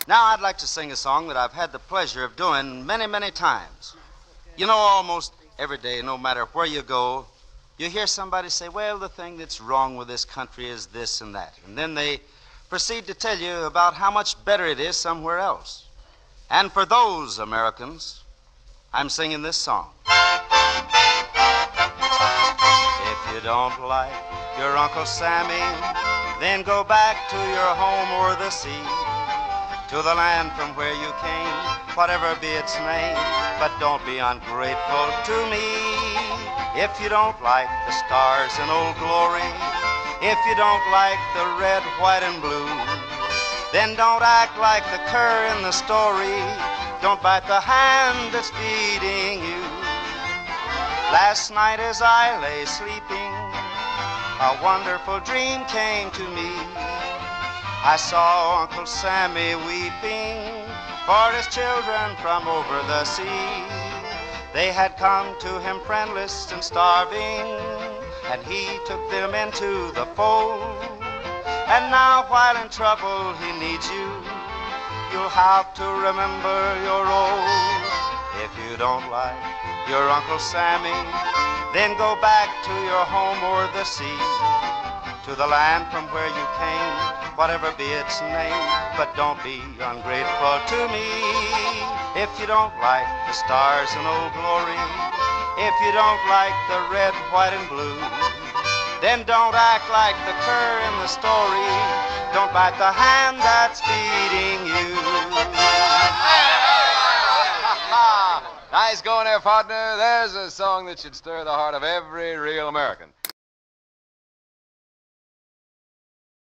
Now I'd like to sing a song that I've had the pleasure of doing many, many times. You know, almost every day, no matter where you go, you hear somebody say, well, the thing that's wrong with this country is this and that. And then they proceed to tell you about how much better it is somewhere else. And for those Americans, I'm singing this song. If you don't like your Uncle Sammy, then go back to your home o'er the sea, to the land from where you came, whatever be its name, but don't be ungrateful to me. If you don't like the stars in Old Glory, if you don't like the red, white, and blue, then don't act like the cur in the story. Don't bite the hand that's feeding you. Last night as I lay sleeping, a wonderful dream came to me. I saw Uncle Sammy weeping for his children from over the sea. They had come to him friendless and starving, and he took them into the fold. And now while in trouble he needs you, you'll have to remember your old. If you don't like your Uncle Sammy, then go back to your home o'er the sea, to the land from where you came, whatever be its name, but don't be ungrateful to me. If you don't like the stars in Old Glory, if you don't like the red, white, and blue, then don't act like the cur in the story. Don't bite the hand that's feeding you. Nice going there, partner. There's a song that should stir the heart of every real American.